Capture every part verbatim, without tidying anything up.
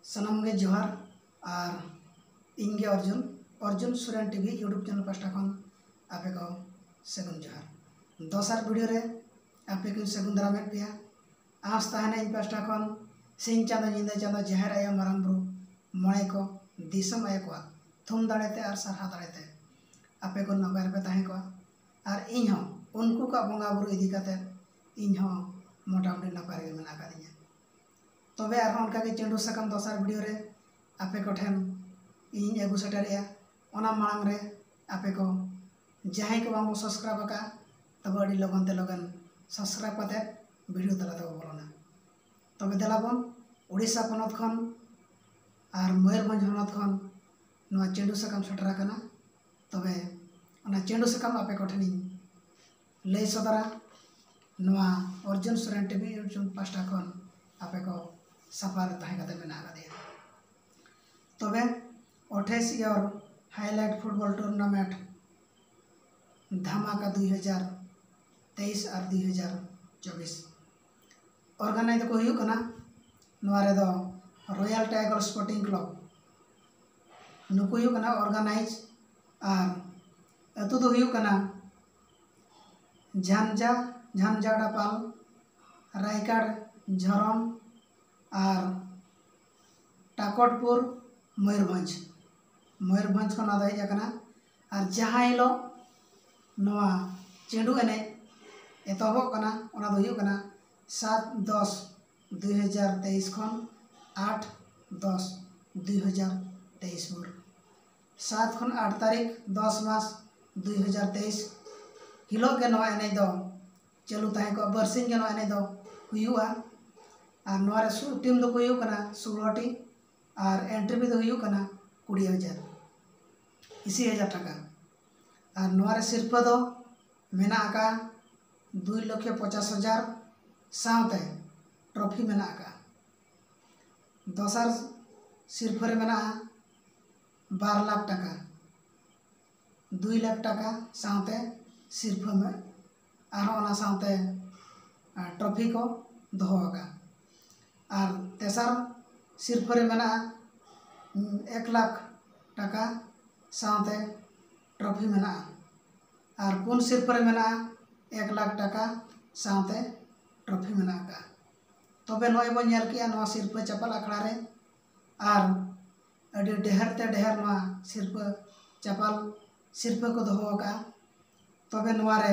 सनम गे जोहार और इंगे Arjun Arjun Suren TV YouTube channel पास्टा खन आपे को सगुन जोहार दोसर वीडियो रे आपे को सगुन दाराम पे आस तहना इन पास्टा खन सिंह चांदो निंदा चांदो जहर आया माराम बुरु मणे को दिसम आया को थुम दाड़ेते और सारहा दाड़ेते आपे को नपाय पे तहे को और इन हो उनको का बंगा बुरु इदी काते इन हो मोटामुटी नपाय गे मेना कादिया तबे आर उनका के चेंडू सकाम दोसर वीडियो रे आपे को ठेन इन एगु सेटरिया ओना मांग रे आपे को जहां को बांगो सब्सक्राइब का तब अड़ी लगन ते लगन सब्सक्राइब करते वीडियो तला तब बोलना तबे देलाबन उड़ीसा पनत खन और मयूरभंज हनत खन नवा चेंडू सकाम सेटरा कना तबे ओना चेंडू सकाम आपे को ठेनी लई सदरा नवा अर्जुन सुरेन टीवी यूट्यूब पास्टा खन आपे को सफार तहे कते मेना दिया तबे अट्ठाईस इयर हाईलाइट फुटबॉल टूर्नामेंट धमाका दुई हजार तेईस और दुई हजार चौबीस ऑर्गेनाइज को हुई कना नवा रे दो रॉयल टाइगर स्पोर्टिंग क्लब नुको हुई कना ऑर्गेनाइज और अतु दो हुई कना झांझा झांझाड़ापाल रायगढ़ झरम और टाकटपुर मयूरभंज मयूरभंज को नाद हजना और जहाँ हिलो नवा चेंडू एने एतहबक कना ओना दो हुई कना सात दस दुई हजार तेईस खन आठ दस दुई हजार तेईस भोर सात खन आठ तारीख दस मास दुई हजार तेईस हिलो के नवा एने दो चालू तहे को बरसिंग के नवा एने दो हुआ और नवा रे टीम दो को हुई कना सोलह टी और एंट्री भी दो हुई कना कुड़ी हजार इसी हजार टाका और नवा रे सिरपा दो मेना का दुई लक्ष पचास हजार साउते ट्रॉफी मेना का दोसर सिरपा रे मेना बार लाख टाका दुई लाख टाका साउते सिरपा में और साउते ट्रॉफी को दोहोगा और तेसर सिरपा रे मेना एक लाख टाका साउते ट्रॉफी मेना और पुन सिरपा रे मेना एक लाख टाका साउते ट्रॉफी मेना का तबे नय बो नेल किया नवा सिरपा चपल आखड़ा रे और अडी ढेर ते ढेर नवा सिरपा चपल सिरपा को दोहो का तबे नवा रे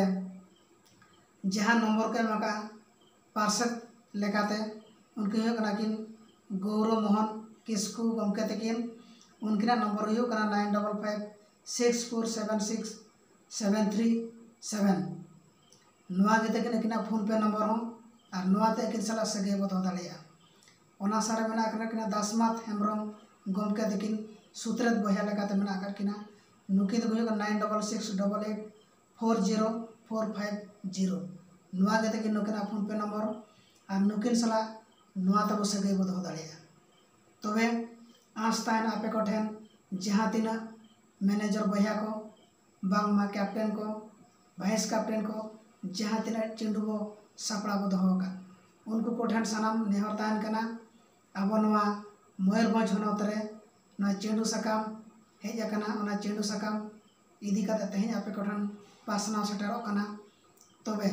जहाँ नंबर के मका पार्षद लेकाते उनके हुई कना किन गौरव मोहन किस्कू गमके तकिन उनकिना नंबर हुई कना nine double five six four seven six seven three seven नवा गे तकिन किना फोन पे नंबर हो और नवा ते किन सला सगे बो दो दालिया ओना सारे मेना कना किना दासमात हेमरम गमके तकिन सुत्रत बहिया लेकाते मेना कर किना नुकी तो हुई nine double six double eight four zero four five zero नवा गे तकिन नुकिना फोन पे नंबर और नुकिन सला नवा तब सगे बो दो दालिया तबे आस तहन आपे को ठेन जहाँ तीना मैनेजर बहिया को बांगमा कैप्टन को वाइस कैप्टन को जहाँ तीना चेंडू बो सापड़ा बो दोहो का उनको को ठेन सानाम नेहर तहन कना अब नवा मयूरभंज हनत रे ना चेंडू सकाम हेज अकना ओना चेंडू सकाम इदी काते तेहें आपे को ठेन पासनाव सेटरो कना तबे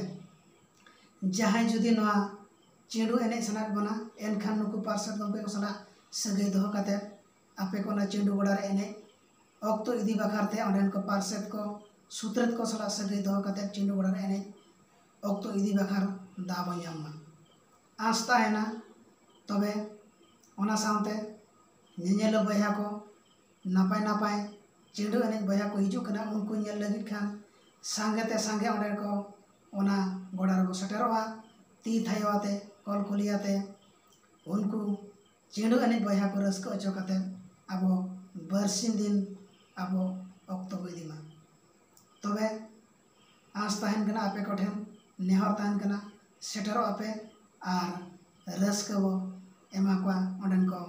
जहाँ जुदी नवा चेंडू एने सना बना एनखान नुकु पार्षद गमके को सला सगे दोहो काते आपे को ना चेंडू गड़ा रे एने अक्तो इदी बखारते ओंडेन को पार्षद को सूत्रत को सला सगे दोहो काते चेंडू गड़ा रे एने अक्तो इदी बखार दा बो ᱧᱟᱢᱟ आस्ता है ना तबे ओना साउते नेनेलो बया को नापाय नापाय चेंडू एने बया को हिजु कना उनको नेल लगित खान सांगे ते सांगे ओंडे को ओना गड़ा रे सेटरोआ ती थायोते कल कुलियाते उनको चेंडू एने बया को रस्क अचो काते अब बरसिन दिन अब अक्तो इदीमा तबे आस तहन कना आपे को ठेन नेहर तहन कना सेटरो आपे और रस्क वो एमा को ओंडन को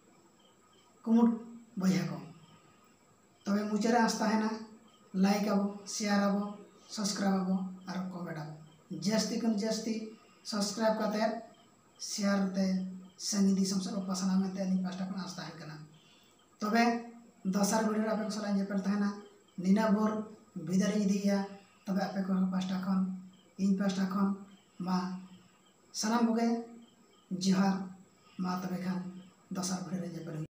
कुमुट बया को तबे मुचारे आस तहना लाइक आबो शेयर आबो सब्सक्राइब आबो और कमेंट आबो जस्ती कन जस्ती सब्सक्राइब करते शेयर ते संगी दिसम से पासना में इन पास्टा को आस तहन कना तबे दसार वीडियो आपे सला जेपल तहना निना भोर विदाय इदिया तबे आपे को पास्टा खन इन पास्टा खन मा सनाम बगे जोहार मा तबे खान दसार वीडियो जेपल।